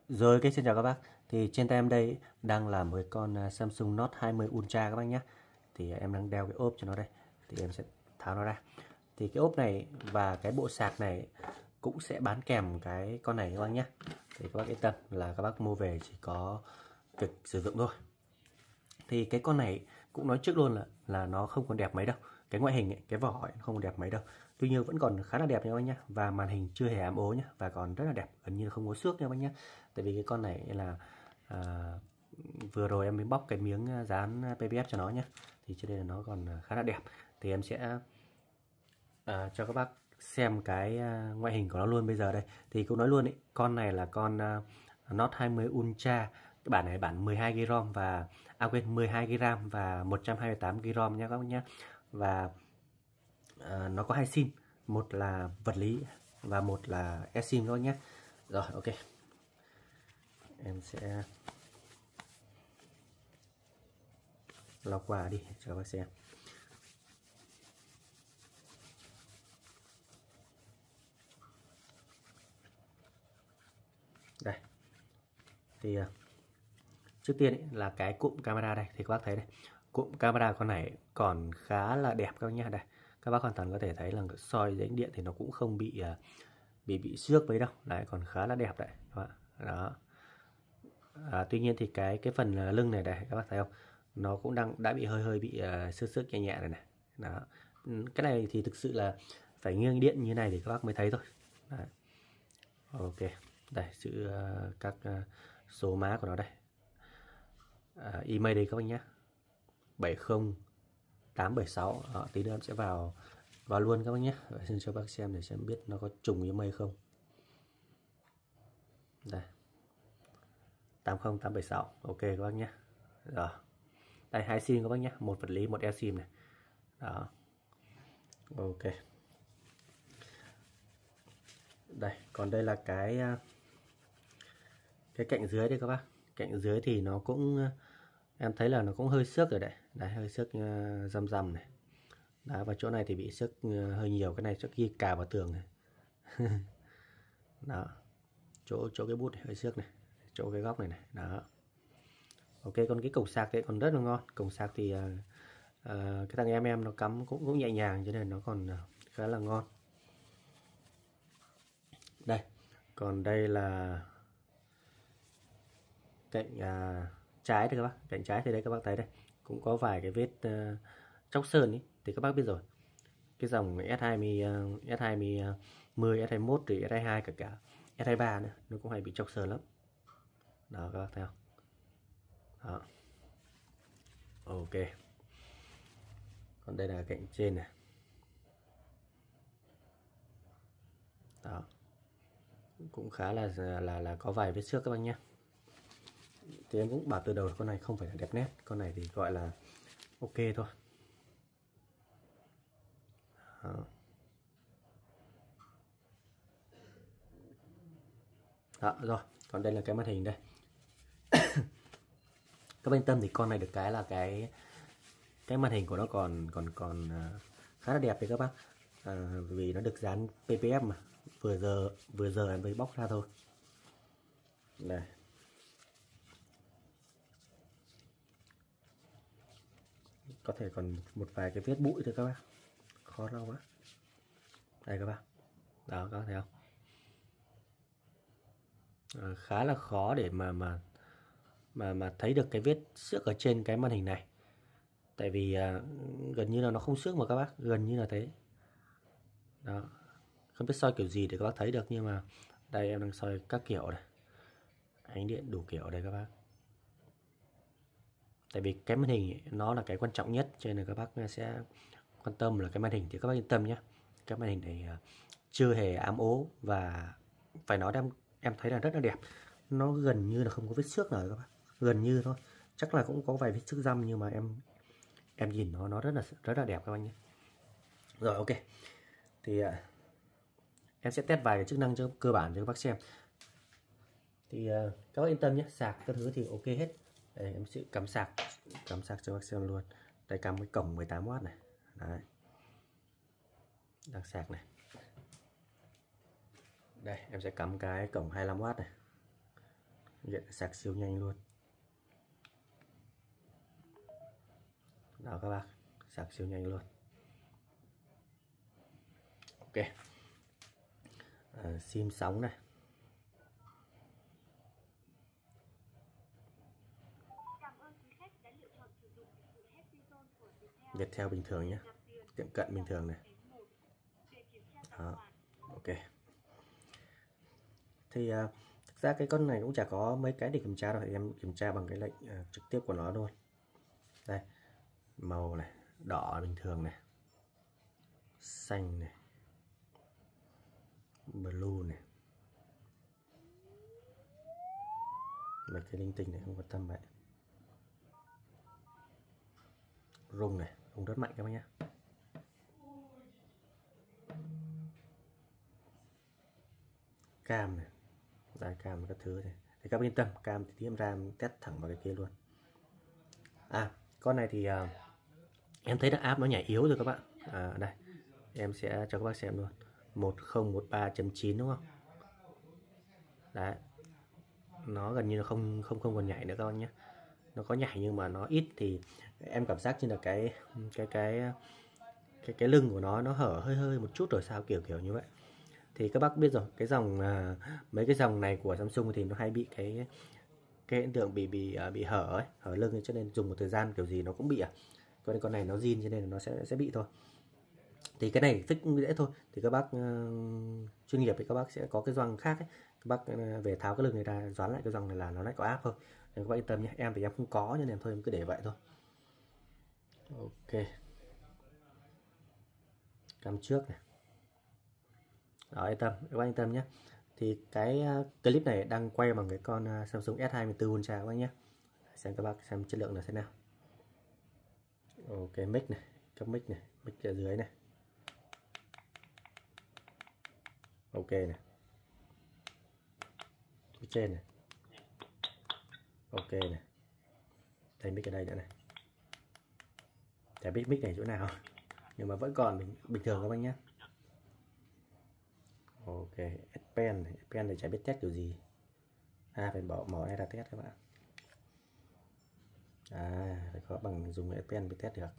Rồi, xin chào các bác. Thì trên tay em đây đang là một cái con Samsung Note 20 Ultra các bác nhé. Thì em đang đeo cái ốp cho nó đây. Thì em sẽ tháo nó ra. Thì cái ốp này và cái bộ sạc này cũng sẽ bán kèm cái con này các bác nhé. Thì các bác yên tâm là các bác mua về chỉ có việc sử dụng thôi. Thì cái con này cũng nói trước luôn là nó không còn đẹp mấy đâu. Cái ngoại hình ấy, cái vỏ ấy, nó không còn đẹp mấy đâu. Tuy nhiên vẫn còn khá là đẹp nha bác nhé. Và màn hình chưa hề ám ố nhé. Và còn rất là đẹp, gần như là không có xước nha bác nhé. Tại vì cái con này là à, vừa rồi em mới bóc cái miếng dán PPF cho nó nhé. Thì cho nên là nó còn khá là đẹp. Thì em sẽ cho các bác xem cái ngoại hình của nó luôn bây giờ đây. Thì cũng nói luôn ý, con này là con Note 20 Ultra. Cái bản này bản 12GB ROM và 12GB RAM và 128GB ROM nha các bác nhé. Và nó có hai sim, một là vật lý và một là eSIM thôi nhé. Rồi, ok. Em sẽ lọc qua đi cho các bác xem. Đây. Thì trước tiên ý, là cái cụm camera đây thì các bác thấy đây. Cụm camera con này còn khá là đẹp các bác nhá. Đây. Các bác hoàn toàn có thể thấy là soi dưới ánh điện thì nó cũng không bị xước mấy đâu. Đấy, còn khá là đẹp đấy. Đó. Tuy nhiên thì cái phần lưng này đây các bác thấy không? Nó cũng đã bị hơi bị xước xước nhẹ nhẹ này. Đó. Cái này thì thực sự là phải nghiêng điện như này thì các bác mới thấy thôi. Đấy. Ok. Đây sự các số má của nó đây. Email đây các bác nhé. 70876. Tí nữa em sẽ vào luôn các bác nhé. Xin cho bác xem để xem biết nó có trùng email không. Đây. 80876. Ok các bác nhé. Rồi. Đây hai sim các bác nhé, một vật lý, một eSIM này. Đó. Ok. Đây, còn đây là cái cạnh dưới đây các bác. Cạnh dưới thì nó cũng em thấy là nó cũng hơi xước rồi đấy. Đấy, hơi xước răm răm này. Đó, và chỗ này thì bị xước hơi nhiều, cái này chắc ghi cà vào tường này. Đó. Chỗ cái bút này hơi xước này, chỗ cái góc này này. Đó. Ok, còn cái cổng sạc thì còn rất là ngon. Cổng sạc thì cái thằng em nó cắm cũng nhẹ nhàng cho nên nó còn khá là ngon. Đây, còn đây là cạnh trái đây các bác. Cạnh trái thì đây các bác thấy đây cũng có vài cái vết chóc sơn ý. Thì các bác biết rồi, cái dòng S20 S20 10 S21 thì S22 cả S23 nữa nó cũng hay bị chóc sơn lắm. Đó các bác thấy không? Đó. Ok. Còn đây là cạnh trên này. Đó. Cũng khá là có vài vết xước các bác nhé. Thì em cũng bảo từ đầu con này không phải là đẹp nét, con này thì gọi là ok thôi. Đó. Đó, rồi, còn đây là cái màn hình đây. Các bên tâm thì con này được cái là cái màn hình của nó còn khá là đẹp đấy các bác. Vì nó được dán PPF mà. Vừa giờ em mới bóc ra thôi. Đây. Có thể còn một vài cái vết bụi thôi các bác. Khó lau quá. Đây các bác. Đó các bác thấy không? Khá là khó để mà thấy được cái vết xước ở trên cái màn hình này. Tại vì gần như là nó không xước mà các bác, gần như là thế. Đó. Không biết soi kiểu gì để các bác thấy được, nhưng mà đây em đang soi các kiểu này. Ánh điện đủ kiểu đây các bác. Tại vì cái màn hình nó là cái quan trọng nhất, cho nên là các bác sẽ quan tâm là cái màn hình thì các bác yên tâm nhé. Cái màn hình này chưa hề ám ố và phải nói em thấy là rất là đẹp. Nó gần như là không có vết xước nào các bác, gần như thôi. Chắc là cũng có vài vết xước răm nhưng mà em nhìn nó rất là đẹp các bác nhé. Rồi ok. Thì em sẽ test vài cái chức năng cho cơ bản cho các bác xem. Thì các bác yên tâm nhé, sạc các thứ thì ok hết. Đây em sẽ cắm sạc cho bác xem luôn. Đây cắm cái cổng 18W này. Đấy. Đang sạc này. Đây em sẽ cắm cái cổng 25W này. Sạc siêu nhanh luôn. Đó các bác, sạc siêu nhanh luôn. Ok. Sim sóng này. Viettel bình thường nhé, tiệm cận bình thường này. Đó. Ok. Thì thực ra cái con này cũng chả có mấy cái để kiểm tra đâu, thì em kiểm tra bằng cái lệnh trực tiếp của nó thôi. Đây, màu này, đỏ bình thường này, xanh này, blue này, mấy cái linh tinh này không quan tâm vậy. Rung này, rung rất mạnh các bác nhé. Cam này, đây cam các thứ này. Thì các bác yên tâm, cam thì em ra em test thẳng vào cái kia luôn. Con này thì em thấy là app nó nhảy yếu rồi các bạn. Đây, em sẽ cho các bác xem luôn. 1013.9 đúng không? Đấy, nó gần như là không còn nhảy nữa các bạn nhé. Nó có nhảy nhưng mà nó ít, thì em cảm giác như là cái lưng của nó hở hơi một chút rồi sao, kiểu như vậy. Thì các bác biết rồi, cái dòng mấy cái dòng này của Samsung thì nó hay bị cái hiện tượng bị hở ấy, hở lưng ấy, cho nên dùng một thời gian kiểu gì nó cũng bị. Con này nó zin cho nên là nó sẽ bị thôi. Thì cái này fix cũng dễ thôi. Thì các bác chuyên nghiệp thì các bác sẽ có cái gioăng khác ấy. Các bác về tháo cái lưng này ra, dán lại cái gioăng này là nó lại có áp thôi. Nên các bác yên tâm nhé. Em thì em không có nên em thôi em cứ để vậy thôi. Ok. Cam trước này. Đó, yên tâm, các bác yên tâm nhé. Thì cái clip này đang quay bằng cái con Samsung S24 Ultra các bác nhé. Xem các bác xem chất lượng là thế nào. Ok, mic này, các mic này, mic ở dưới này. Ok này. Mic trên này. Ok này. Đây mic ở đây nữa này. Chả biết mic này chỗ nào nhưng mà vẫn còn bình thường các bác nhé. Ok, S Pen này chả biết test kiểu gì. Phải bỏ này ra test các bạn. Phải có bằng dùng S Pen mới test được.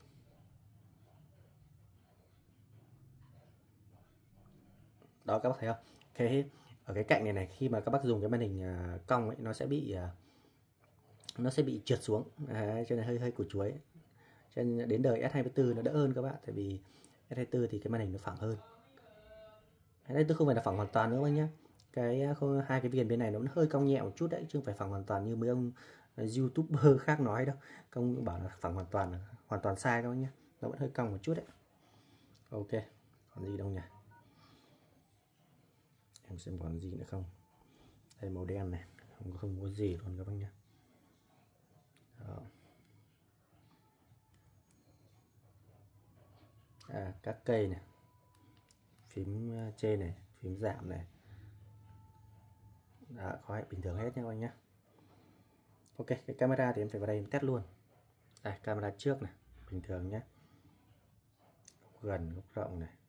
Đó các bác thấy không? Ở cái cạnh này khi mà các bác dùng cái màn hình cong ấy, nó sẽ bị trượt xuống. Cho nên hơi củ chuối. Cho nên đến đời S24 nó đỡ hơn các bạn, tại vì S24 thì cái màn hình nó phẳng hơn. S24 không phải là phẳng hoàn toàn nữa các nhé. Hai cái viền bên này nó hơi cong nhẹ một chút đấy, chứ không phải phẳng hoàn toàn như mấy ông YouTuber khác nói đâu. Công bảo là phẳng hoàn toàn sai đâu nhé. Nó vẫn hơi cong một chút đấy. Ok, còn gì đâu nhỉ? Em xem còn gì nữa không. Đây màu đen này, không có gì luôn các bác nhé. Đó. Các cây này, phím trên này, phím giảm này. Đó, có bình thường hết nha các anh nhé. Ok, cái camera thì em phải vào đây em test luôn. Đây, camera trước này, bình thường nhé. Góc gần, góc rộng này.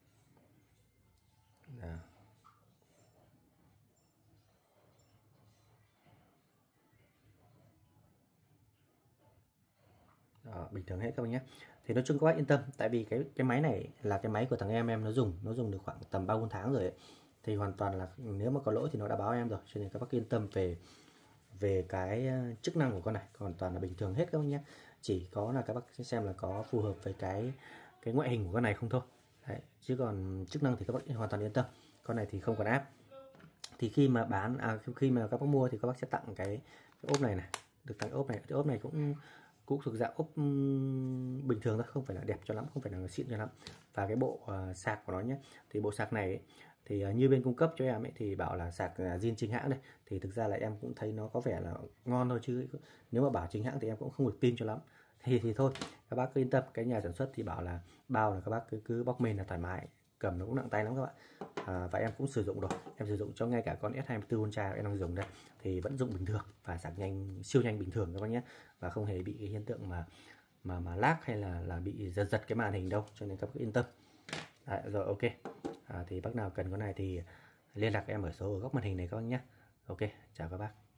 Đó, bình thường hết các bạn nhé. Thì nói chung các bác yên tâm, tại vì cái máy này là cái máy của thằng em nó dùng được khoảng tầm 3-4 tháng rồi ấy. Thì hoàn toàn là nếu mà có lỗi thì nó đã báo em rồi, cho nên các bác yên tâm về cái chức năng của con này hoàn toàn là bình thường hết các bác nhé. Chỉ có là các bác sẽ xem là có phù hợp với cái ngoại hình của con này không thôi. Đấy, chứ còn chức năng thì các bác hoàn toàn yên tâm. Con này thì không còn áp. Thì khi mà khi mà các bác mua thì các bác sẽ tặng cái ốp này, được tặng ốp này. Cái ốp này cũng thuộc dạng ốp bình thường thôi, không phải là đẹp cho lắm, không phải là xịn cho lắm. Và cái bộ sạc của nó nhé, thì bộ sạc này ấy, thì như bên cung cấp cho em ấy thì bảo là sạc zin chính hãng này, thì thực ra là em cũng thấy nó có vẻ là ngon thôi, chứ nếu mà bảo chính hãng thì em cũng không được tin cho lắm. Thì thôi các bác cứ yên tâm, cái nhà sản xuất thì bảo là bao là các bác cứ bóc mền là thoải mái, cầm nó cũng nặng tay lắm các bạn. Và em cũng sử dụng rồi, em sử dụng cho ngay cả con S24 Ultra em đang dùng đây thì vẫn dùng bình thường và sạc nhanh, siêu nhanh bình thường các bác nhé, và không hề bị cái hiện tượng mà lag hay là bị giật cái màn hình đâu, cho nên các bác yên tâm. Rồi ok. Thì bác nào cần con này thì liên lạc em ở số ở góc màn hình này các bác nhé. Ok, chào các bác.